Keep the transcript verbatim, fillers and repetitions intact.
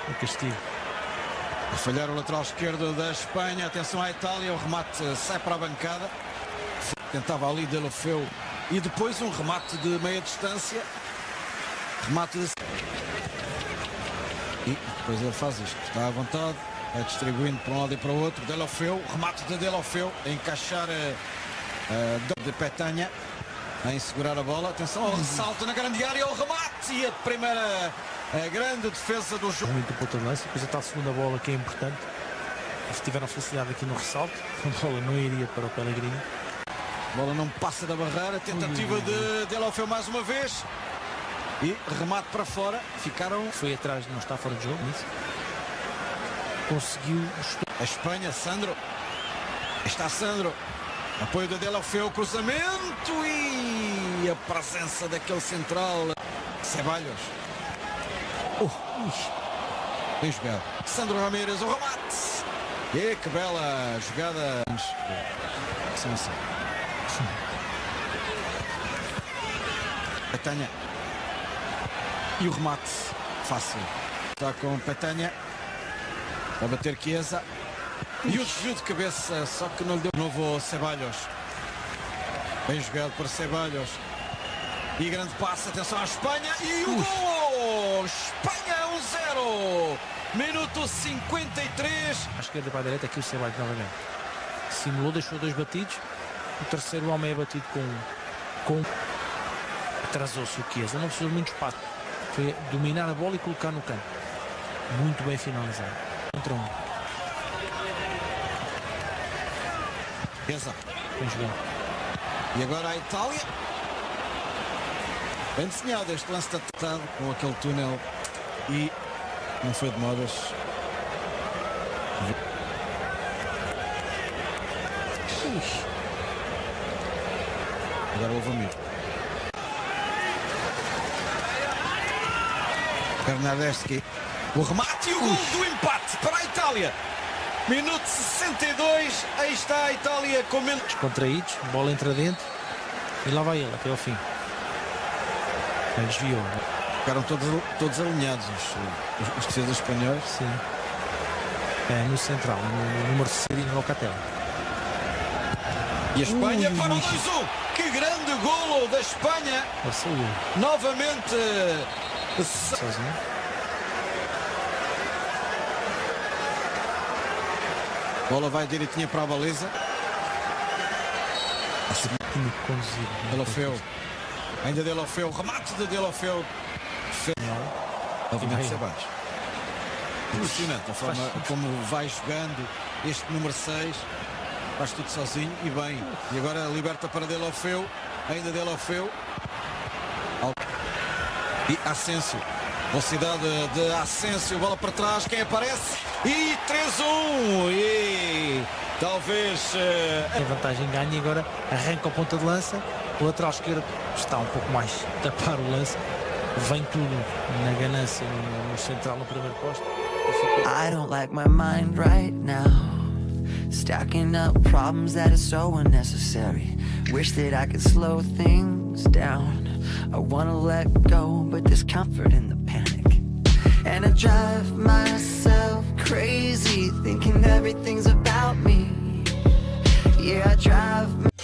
o castigo. A falhar o lateral esquerdo da Espanha. Atenção à Itália, o remate sai para a bancada. Tentava ali Deulofeu e depois um remate de meia distância. Remate de... E depois ele faz isto. Está à vontade, é distribuindo para um lado e para o outro. Deulofeu, remate de Deulofeu, a encaixar uh, de Petanha, em segurar a bola. Atenção ao ressalto na grande área, o remate e a primeira a grande defesa do jogo. Muito ponta de lança, depois está a segunda bola que é importante. Se tiveram felicidade aqui no ressalto, a bola não iria para o Pellegrini. A bola não passa da barreira, tentativa ui, ui, ui. de Deulofeu mais uma vez. E remate para fora, ficaram... Foi atrás, não está fora de jogo, isso. Conseguiu... A Espanha, Sandro. Está Sandro. Apoio de Deulofeu, cruzamento e a presença daquele central. Ceballos. Oh, bem jogado. Sandro Ramírez, o remate. E que bela jogada. São assim. Petanha. E o remate fácil. Está com Petanha. Vai bater Chiesa. E o desvio de cabeça, só que não lhe deu. Novo Ceballos. Bem jogado para Ceballos. E grande passe, atenção à Espanha. E o gol! Espanha um zero. Minuto cinquenta e três. À esquerda para a direita, aqui o Ceballos novamente. Simulou, deixou dois batidos. O terceiro homem é batido com... com... Atrasou-se o Chiesa. Não precisou de muito espaço. Foi dominar a bola e colocar no campo. Muito bem finalizado. Contra um. Chiesa. Bem jogado. E agora a Itália. Bem desenhado este lance tratado com aquele túnel. E não foi de modas. Agora o Vamir. Bernardeschi. O remate e o gol do empate para a Itália. Minuto sessenta e dois. Aí está a Itália com menos. Descontraídos, bola entra dentro. E lá vai ele até ao fim. Ele desviou. Ficaram todos, todos alinhados os, os, os defesas espanhóis. Sim. É, no central, no número seis no Locatelli. E a Espanha ui, para o dois um. Que grande golo da Espanha. Novamente. Sozinho. Bola vai direitinha para a baliza. Deulofeu. Ainda Deulofeu. Remate de Deulofeu. Novamente Ceballos. Impressionante a forma como vai jogando este número seis. Faz tudo sozinho e bem. E agora liberta para Deulofeu. Ainda Deulofeu. E Asensio. Velocidade de Asensio. Bola para trás. Quem aparece? E três a um. E talvez... Uh... A vantagem ganha e agora arranca a ponta de lança. O lateral esquerdo está um pouco mais a tapar o lance. Vem tudo na ganância no, no central, no primeiro posto. I don't like my mind right now. Stacking up problems that are so unnecessary. Wish that I could slow things down. I wanna let go, but there's comfort in the panic. And I drive myself crazy, thinking everything's about me. Yeah, I drive